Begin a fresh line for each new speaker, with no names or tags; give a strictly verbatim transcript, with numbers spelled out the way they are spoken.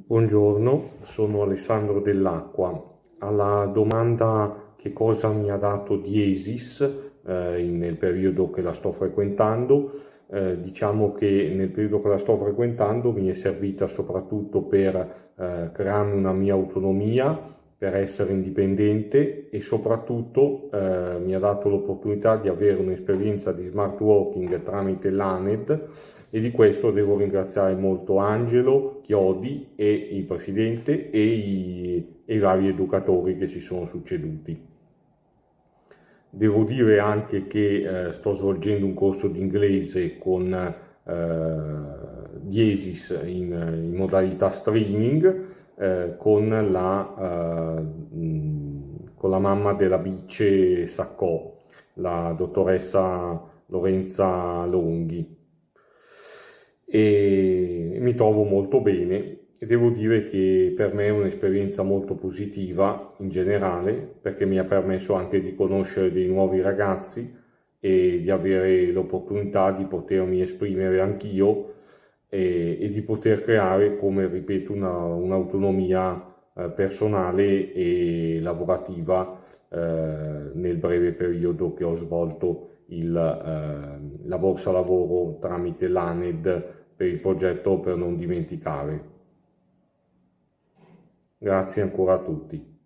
Buongiorno, sono Alessandro Dell'Acqua. Alla domanda che cosa mi ha dato Diesis eh, nel periodo che la sto frequentando, eh, diciamo che nel periodo che la sto frequentando mi è servita soprattutto per eh, crearmi una mia autonomia, per essere indipendente e soprattutto eh, mi ha dato l'opportunità di avere un'esperienza di smart working tramite l'A N E D, e di questo devo ringraziare molto Angelo Chiodi e il presidente e i, e i vari educatori che si sono succeduti. Devo dire anche che eh, sto svolgendo un corso di inglese con eh, Diesis in, in modalità streaming eh, con, la, eh, con la mamma della Bice Saccò, la dottoressa Lorenza Longhi. E mi trovo molto bene e devo dire che per me è un'esperienza molto positiva in generale, perché mi ha permesso anche di conoscere dei nuovi ragazzi e di avere l'opportunità di potermi esprimere anch'io e, e di poter creare, come ripeto, una, un'autonomia eh, personale e lavorativa eh, nel breve periodo che ho svolto il, eh, la borsa lavoro tramite l'A N E D per il progetto Per non dimenticare. Grazie ancora a tutti.